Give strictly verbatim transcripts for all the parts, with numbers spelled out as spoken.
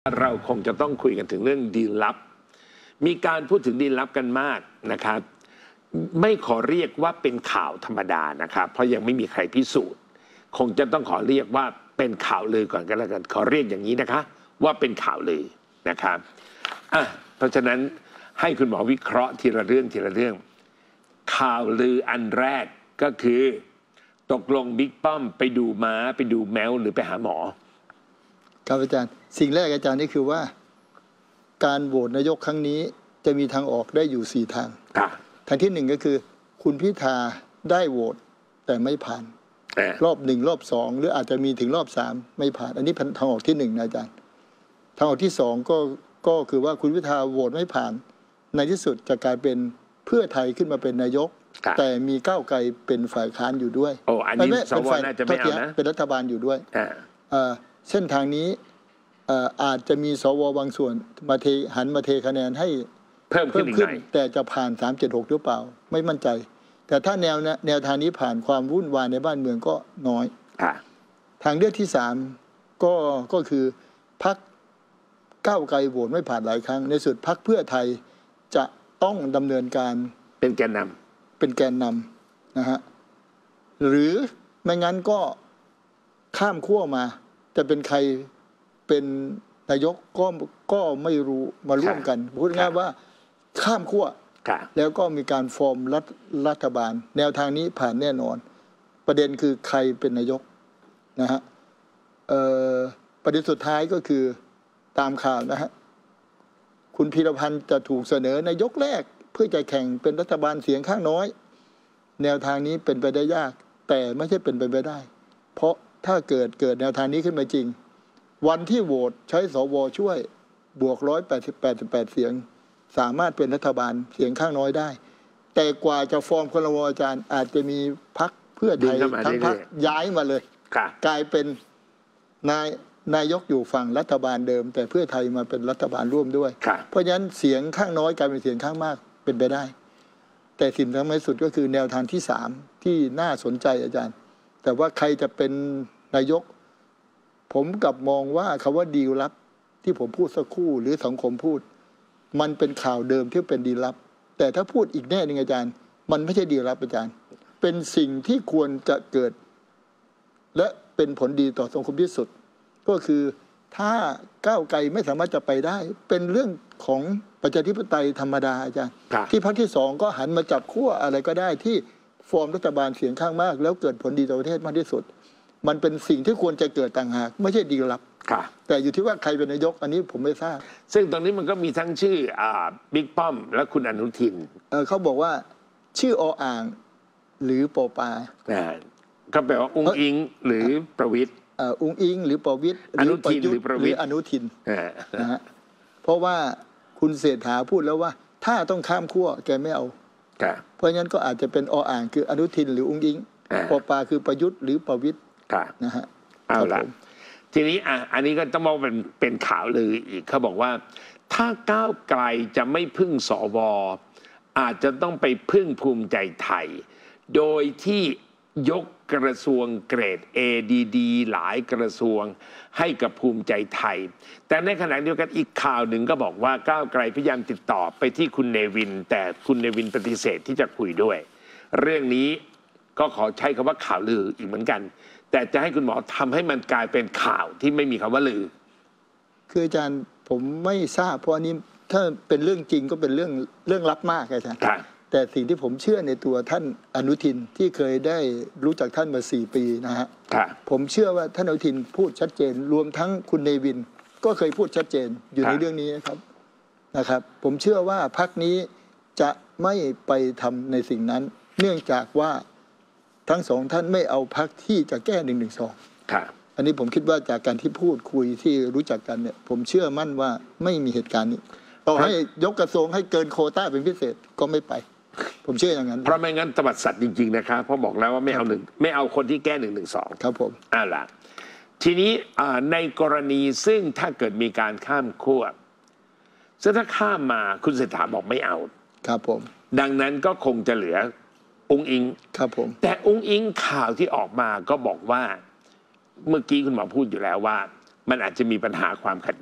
เราคงจะต้องคุยกันถึงเรื่องดีลลับมีการพูดถึงดีลลับกันมากนะครับไม่ขอเรียกว่าเป็นข่าวธรรมดานะครับเพราะยังไม่มีใครพิสูจน์คงจะต้องขอเรียกว่าเป็นข่าวลือก่อนก็แล้วกันขอเรียกอย่างนี้นะคะว่าเป็นข่าวลือนะครับอ่ะเพราะฉะนั้นให้คุณหมอวิเคราะห์ทีละเรื่องทีละเรื่องข่าวลืออันแรกก็คือตกลงบิ๊กป้อมไปดูม้าไปดูแมวหรือไปหาหมอครับอาจารย์สิ่งแรกอาจารย์นี่คือว่าการโหวตนายกครั้งนี้จะมีทางออกได้อยู่สี่ทางทางที่หนึ่งก็คือคุณพิธาได้โหวตแต่ไม่ผ่านรอบหนึ่งรอบสองหรืออาจจะมีถึงรอบสามไม่ผ่านอันนี้ทางออกที่หนึ่งนะอาจารย์ทางออกที่สองก็ก็คือว่าคุณพิธาโหวตไม่ผ่านในที่สุดจะกลายเป็นเพื่อไทยขึ้นมาเป็นนายกแต่มีก้าวไกลเป็นฝ่ายค้านอยู่ด้วยโอ้อันนี้สวน่าจะไม่เอานะเป็นรัฐบาลอยู่ด้วยเส้นทางนี้อาจจะมีสวบางส่วนมาเทหันมาเทคะแนนให้เพิ่มขึ้นขึ้นแต่จะผ่านสามเจ็ดหกหรือเปล่าไม่มั่นใจแต่ถ้าแนวแนวทางนี้ผ่านความวุ่นวายในบ้านเมืองก็น้อยทางเลือกที่สามก็ก็คือพรรคก้าวไกลโหวตไม่ผ่านหลายครั้งในสุดพรรคเพื่อไทยจะต้องดำเนินการเป็นแกนนำเป็นแกนนำนะฮะหรือไม่งั้นก็ข้ามขั้วมาจะเป็นใครเป็นนายกก็ก็ไม่รู้มาร่วมกันพูดง่ายว่าข้ามขั้วแล้วก็มีการฟอร์มรัฐรัฐบาลแนวทางนี้ผ่านแน่นอนประเด็นคือใครเป็นนายกนะฮะประเด็นสุดท้ายก็คือตามข่าวนะฮะคุณพีรพันธ์จะถูกเสนอนายกแรกเพื่อจะแข่งเป็นรัฐบาลเสียงข้างน้อยแนวทางนี้เป็นไปได้ยากแต่ไม่ใช่เป็นไปไม่ได้เพราะถ้าเกิดเกิดแนวทางนี้ขึ้นมาจริงวันที่โหวตใช้สวช่วยบวกร้อยแปดสิบแปดสิบแปดเสียงสามารถเป็นรัฐบาลเสียงข้างน้อยได้แต่กว่าจะฟอร์มครม.อาจารย์อาจจะมีพรรคเพื่อไทยทั้งพรรคย้ายมาเลยกลายเป็นนายนายกอยู่ฝั่งรัฐบาลเดิมแต่เพื่อไทยมาเป็นรัฐบาลร่วมด้วยเพราะฉะนั้นเสียงข้างน้อยกลายเป็นเสียงข้างมากเป็นไปได้แต่สิ่งสำคัญที่สุดก็คือแนวทางที่สามที่น่าสนใจอาจารย์แต่ว่าใครจะเป็นนายกผมกลับมองว่าคำว่าดีลลับที่ผมพูดสักครู่หรือสังคมพูดมันเป็นข่าวเดิมที่เป็นดีลลับแต่ถ้าพูดอีกแน่หนึ่งอาจารย์มันไม่ใช่ดีลลับอาจารย์เป็นสิ่งที่ควรจะเกิดและเป็นผลดีต่อสังคมที่สุดก็คือถ้าก้าวไกลไม่สามารถจะไปได้เป็นเรื่องของประชาธิปไตยธรรมดาอาจารย์ที่พรรคที่สองก็หันมาจับขั้วอะไรก็ได้ที่ฟอร์มรัฐบาลเสียงข้างมากแล้วเกิดผลดีต่อประเทศมากที่สุดมันเป็นสิ่งที่ควรจะเกิดต่างหากไม่ใช่ดีลลับแต่อยู่ที่ว่าใครเป็นนายกอันนี้ผมไม่ทราบซึ่งตรงนี้มันก็มีทั้งชื่อบิ๊กป้อมและคุณอนุทินเเขาบอกว่าชื่อออ่างหรือปอปาก็แปลว่าอุ้งอิงหรือประวิตรอุ้งอิงหรือประวิตรอนุทินหรือประวิตรอนุทินนะฮะเพราะว่าคุณเศรษฐาพูดแล้วว่าถ้าต้องข้ามขั้วแกไม่เอาเพราะงั้นก็อาจจะเป็นออ่างคืออนุทินหรืออุ้งอิงปอปาคือประยุทธ์หรือประวิตรนะฮะเอาละทีนี้อ่ะอันนี้ก็ต้องมองเป็นเป็นข่าวลืออีกเขาบอกว่าถ้าก้าวไกลจะไม่พึ่งสวอาจจะต้องไปพึ่งภูมิใจไทยโดยที่ยกกระทรวงเกรด เอ ดี ดี หลายกระทรวงให้กับภูมิใจไทยแต่ในขณะเดียวกันอีกข่าวหนึ่งก็บอกว่าก้าวไกลพยายามติดต่อไปที่คุณเนวินแต่คุณเนวินปฏิเสธที่จะคุยด้วยเรื่องนี้ก็ขอใช้คำว่าข่าวลืออีกเหมือนกันแต่จะให้คุณหมอทำให้มันกลายเป็นข่าวที่ไม่มีคำว่าลือคืออาจารย์ผมไม่ทราบเพราะอันนี้ถ้าเป็นเรื่องจริงก็เป็นเรื่องเรื่องลับมากอาจารย์แต่สิ่งที่ผมเชื่อในตัวท่านอนุทินที่เคยได้รู้จักท่านมาสี่ปีนะฮะผมเชื่อว่าท่านอนุทินพูดชัดเจนรวมทั้งคุณเนวินก็เคยพูดชัดเจนอยู่ในเรื่องนี้นะครับนะครับผมเชื่อว่าพรรคนี้จะไม่ไปทำในสิ่งนั้นเนื่องจากว่าทั้งสองท่านไม่เอาพรรคที่จะแก้หนึ่งหนึ่งสองอันนี้ผมคิดว่าจากการที่พูดคุยที่รู้จักกันเนี่ยผมเชื่อมั่นว่าไม่มีเหตุการณ์นี้ต่อให้ยกกระทรวงให้เกินโควต้าเป็นพิเศษก็ไม่ไปผมเชื่ออย่างนั้นเพราะไม่งั้นตบัดสัตว์จริงๆนะครับเพราะบอกแล้วว่าไม่เอาหนึ่งไม่เอาคนที่แก้หนึ่งหนึ่งสองครับผมอ่าล่ะทีนี้ในกรณีซึ่งถ้าเกิดมีการข้ามขั้วซึ่งถ้าข้ามมาคุณเศรษฐาบอกไม่เอาครับผมดังนั้นก็คงจะเหลืออุ้งอิงครับผมแต่อุ้งอิงข่าวที่ออกมาก็บอกว่าเมื่อกี้คุณหมอพูดอยู่แล้วว่ามันอาจจะมีปัญหาความขัดแย้ง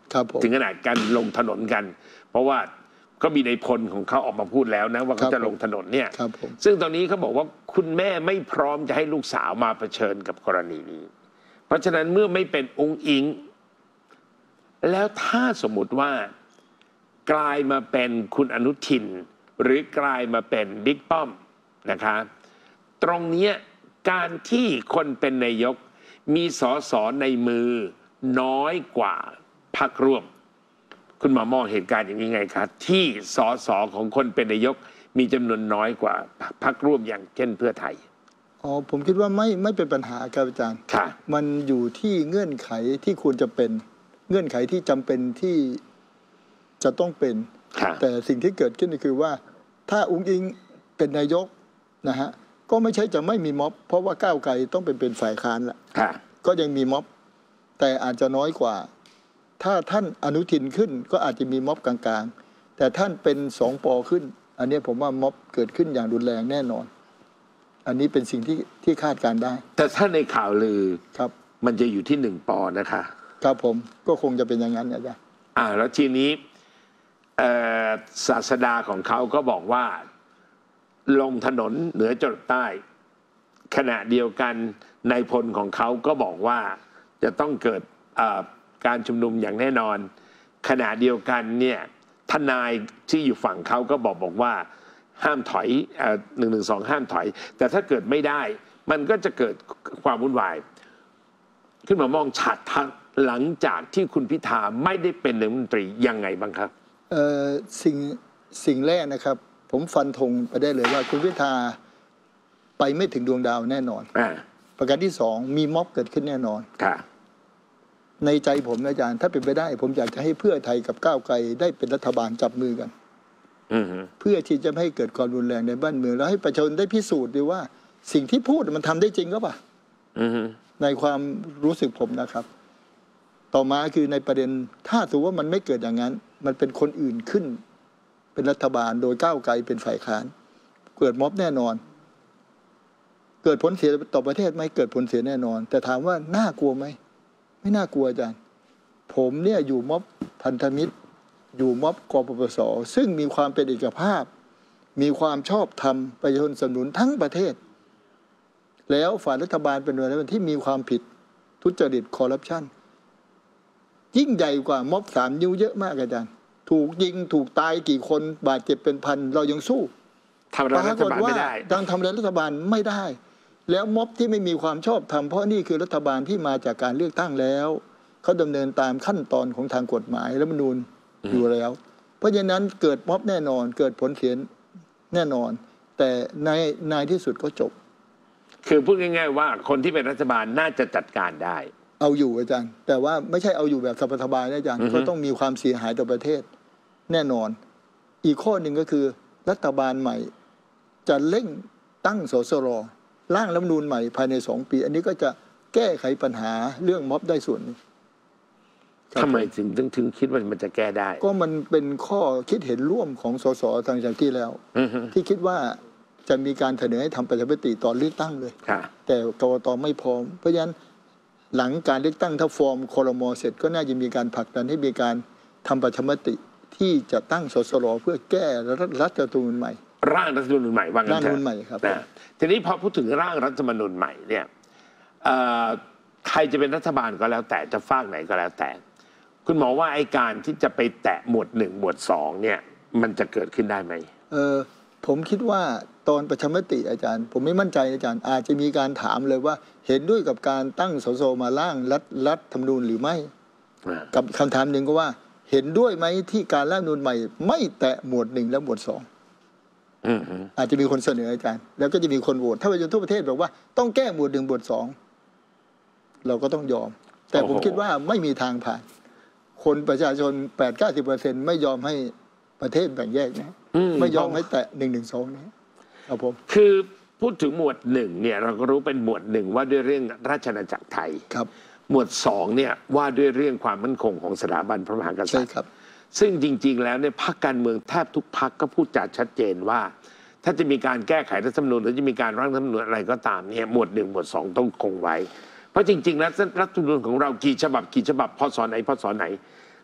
ครับผมถึงขนาดการลงถนนกัน เพราะว่าก็มีในพลของเขาออกมาพูดแล้วนะว่าเขาจะลงถนนเนี่ยซึ่งตอนนี้เขาบอกว่าคุณแม่ไม่พร้อมจะให้ลูกสาวมาเผชิญกับกรณีนี้เพราะฉะนั้นเมื่อไม่เป็นองค์อิงแล้วถ้าสมมุติว่ากลายมาเป็นคุณอนุทินหรือกลายมาเป็นบิ๊กป้อมนะคะตรงนี้การที่คนเป็นนายกมีสสในมือน้อยกว่าพรรคร่วมคุณหมอมองเหตุการณ์อย่างนี้ไงครับที่สสของคนเป็นนายกมีจำนวนน้อยกว่าพรรคร่วมอย่างเช่นเพื่อไทยอ๋อผมคิดว่าไม่ไม่เป็นปัญหาครับอาจารย์มันอยู่ที่เงื่อนไขที่ควรจะเป็นเงื่อนไขที่จำเป็นที่จะต้องเป็นแต่สิ่งที่เกิดขึ้นก็คือว่าถ้าอุ้งอิงเป็นนายกนะฮะก็ไม่ใช่จะไม่มีม็อบเพราะว่าก้าวไกลต้องเป็นเป็นฝ่ายค้านแหละก็ยังมีม็อบแต่อาจจะน้อยกว่าถ้าท่านอนุทินขึ้นก็อาจจะมีม็อบกลางๆแต่ท่านเป็นสองปอขึ้นอันนี้ผมว่าม็อบเกิดขึ้นอย่างรุนแรงแน่นอนอันนี้เป็นสิ่งที่ที่คาดการได้แต่ถ้าในข่าวลือครับมันจะอยู่ที่หนึ่งปอนะคะครับผมก็คงจะเป็นอย่างนั้นอาจารย์อ่าแล้วทีนี้ศาสดาของเขาก็บอกว่าลงถนนเหนือจรดใต้ขณะเดียวกันนายพลของเขาก็บอกว่าจะต้องเกิดการชุมนุมอย่างแน่นอนขณะเดียวกันเนี่ยทนายที่อยู่ฝั่งเขาก็บอกบอกว่าห้ามถอยหนึ่งหนึ่งสองห้ามถอยแต่ถ้าเกิดไม่ได้มันก็จะเกิดความวุ่นวายขึ้นมามองฉากทัศน์หลังจากที่คุณพิธาไม่ได้เป็นนายกรัฐมนตรียังไงบ้างครับเอ่อสิ่งสิ่งแรกนะครับผมฟันธงไปได้เลยว่าคุณพิธาไปไม่ถึงดวงดาวแน่นอนประการที่สองมีม็อบเกิดขึ้นแน่นอนในใจผมอาจารย์ถ้าเป็นไปได้ผมอยากจะให้เพื่อไทยกับก้าวไกลได้เป็นรัฐบาลจับมือกันเพื่อที่จะไม่ให้เกิดความรุนแรงในบ้านเมืองแล้วให้ประชาชนได้พิสูจน์ดีว่าสิ่งที่พูดมันทำได้จริงก็ปล่ะในความรู้สึกผมนะครับต่อมาคือในประเด็นถ้าถือว่ามันไม่เกิดอย่างนั้นมันเป็นคนอื่นขึ้นเป็นรัฐบาลโดยก้าวไกลเป็นฝ่ายค้านเกิดม็อบแน่นอนเกิดผลเสียต่อประเทศไหมเกิดผลเสียแน่นอนแต่ถามว่าน่ากลัวไหมไม่น่ากลัวอาจารย์ผมเนี่ยอยู่ม็อบพันธมิตรอยู่ม็อบกปปสซึ่งมีความเป็นเอกภาพมีความชอบธรรมประชาชนสนับสนุนทั้งประเทศแล้วฝ่ายรัฐบาลเป็นหน่วยงานที่มีความผิดทุจริตคอร์รัปชันยิ่งใหญ่กว่าม็อบสามนิ้วเยอะมากอาจารย์ถูกยิงถูกตายกี่คนบาดเจ็บเป็นพันเรายังสู้ทำอะไรรัฐบาลไม่ได้ดังทำอะไรรัฐบาลไม่ได้แล้วม็อบที่ไม่มีความชอบธรรมเพราะนี่คือรัฐบาลที่มาจากการเลือกตั้งแล้วเขาดำเนินตามขั้นตอนของทางกฎหมายรัฐธรรมนูญอยู่แล้วเพราะฉะนั้นเกิดม็อบแน่นอนเกิดผลเสียแน่นอนแต่ในในที่สุดก็จบคือพูดง่ายๆว่าคนที่เป็นรัฐบาลน่าจะจัดการได้เอาอยู่อาจารย์แต่ว่าไม่ใช่เอาอยู่แบบสบายๆนะอาจารย์เขาต้องมีความเสียหายต่อประเทศแน่นอนอีกข้อหนึ่งก็คือรัฐบาลใหม่จะเร่งตั้งสสรร่างรัฐธรรมนูญใหม่ภายในสองปีอันนี้ก็จะแก้ไขปัญหาเรื่องม็อบได้ส่วนนึงทำไมถึงถึงถึงคิดว่ามันจะแก้ได้ก็มันเป็นข้อคิดเห็นร่วมของสสทางจากที่แล้วที่คิดว่าจะมีการเสนอให้ทำประชามติตอนเลือกตั้งเลยแต่กกต.ไม่พร้อมเพราะฉะนั้นหลังการเลือกตั้งถ้าฟอร์มครม.เสร็จก็น่าจะมีการผลักดันให้มีการทำประชามติที่จะตั้งสสรเพื่อแก้รัฐธรรมนูญใหม่ร่างรัฐธรรมนูญใหม่ว่างั้นเถอะร่างรัฐธรรมนูญใหม่ครับทีนี้พอพูดถึงร่างรัฐธรรมนูญใหม่เนี่ยใครจะเป็นรัฐบาลก็แล้วแต่จะฝากไหนก็แล้วแต่คุณหมอว่าไอ้การที่จะไปแตะหมวดหนึ่งหมวดสองเนี่ยมันจะเกิดขึ้นได้ไหมเออผมคิดว่าตอนประชามติอาจารย์ผมไม่มั่นใจอาจารย์อาจจะมีการถามเลยว่าเห็นด้วยกับการตั้งสสมาร่างรัฐรัฐธรรมนูญหรือไม่กับคำถามหนึ่งก็ว่าเห็นด้วยไหมที่การร่างรัฐธรรมนูญใหม่ไม่แตะหมวดหนึ่งและหมวดสองอาจจะมีคนเสนออาจารย์แล้วก็จะมีคนโหวตถ้าประชาชนทั่วประเทศบอกว่าต้องแก้หมวดหนึ่งหมวดสองเราก็ต้องยอมแต่ผมคิดว่าไม่มีทางผ่านคนประชาชนแปดเก้าสิบเปอร์เซ็นต์ไม่ยอมให้ประเทศแบ่งแยกนะไม่ยอมให้แตะหนึ่งหนึ่งสองนี้ครับผมคือพูดถึงหมวดหนึ่งเนี่ยเราก็รู้เป็นหมวดหนึ่งว่าด้วยเรื่องราชอาณาจักรไทยครับหมวดสองเนี่ยว่าด้วยเรื่องความมั่นคงของสถาบันพระมหากษัตริย์ซึ่งจริงๆแล้วเนี่ยพรรคการเมืองแทบทุกพรรคก็พูดจัดชัดเจนว่าถ้าจะมีการแก้ไขรัฐธรรมนูญหรือจะมีการร่างรัฐธรรมนูญอะไรก็ตามเนี่ยหมวดหนึ่งหมวดสองต้องคงไว้เพราะจริงๆแล้วรัฐธรรมนูญของเรากี่ฉบับกี่ฉบับพศไหนพศไหน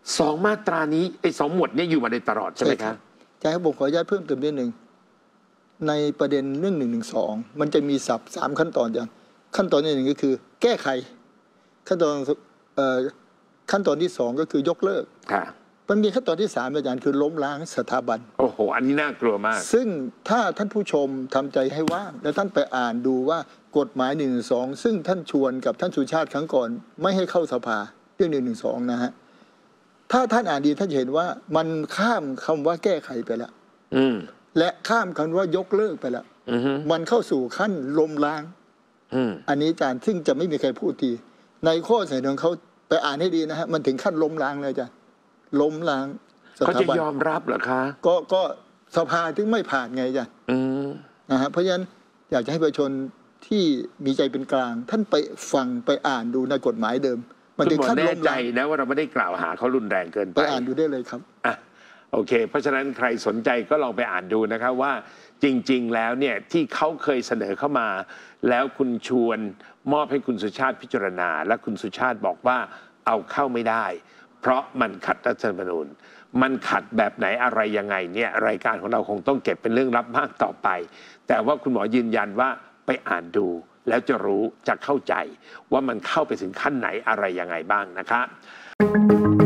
สองมาตรานี้ไอ้สองหมวดนี้อยู่มาโดยตลอดใช่ไหมครับใช่ครับผมขออนุญาตเพิ่มเติมนิดหนึ่งในประเด็นเรื่องหนึ่งหนึ่งสองมันจะมีศัพท์สามขั้นตอนอย่างขั้นตอนที่หนึ่งก็คือ แก้ไขขั้นตอนเอ่อขั้นตอนที่สองก็คือยกเลิกมันมีขั้นตอนที่สามอาจารย์คือล้มล้างสถาบันโอ้โหอันนี้น่ากลัวมากซึ่งถ้าท่านผู้ชมทำใจให้ว่างแล้วท่านไปอ่านดูว่ากฎหมายหนึ่งหนึ่งสองซึ่งท่านชวนกับท่านสุชาติครั้งก่อนไม่ให้เข้าสภาเรื่องหนึ่งหนึ่งสองนะฮะถ้าท่านอ่านดีท่านจะเห็นว่ามันข้ามคำว่าแก้ไขไปแล้วและข้ามคำว่ายกเลิกไปแล้วมันเข้าสู่ขั้นล้มล้างอันนี้อาจารย์ซึ่งจะไม่มีใครพูดทีในข้อเสนอของเขาไปอ่านให้ดีนะฮะมันถึงขั้นล้มล้างเลยอาจารย์ล้มล้างเขาจะยอมรับเหรอคะก็ก็สภาถึงไม่ผ่านไงอาจารย์นะฮะเพราะฉะนั้นอยากจะให้ประชาชนที่มีใจเป็นกลางท่านไปฟังไปอ่านดูในกฎหมายเดิมมันถึงขั้นล้มล้างแน่ใจนะว่าเราไม่ได้กล่าวหาเขารุนแรงเกินไปไปอ่านดูได้เลยครับอ่ะโอเคเพราะฉะนั้นใครสนใจก็ลองไปอ่านดูนะครับว่าจริงๆแล้วเนี่ยที่เขาเคยเสนอเข้ามาแล้วคุณชวนมอบให้คุณสุชาติพิจารณาและคุณสุชาติบอกว่าเอาเข้าไม่ได้เพราะมันขัดรัฐธรรมนูญมันขัดแบบไหนอะไรยังไงเนี่ยรายการของเราคงต้องเก็บเป็นเรื่องลับมากต่อไปแต่ว่าคุณหมอยืนยันว่าไปอ่านดูแล้วจะรู้จะเข้าใจว่ามันเข้าไปถึงขั้นไหนอะไรยังไงบ้างนะครับ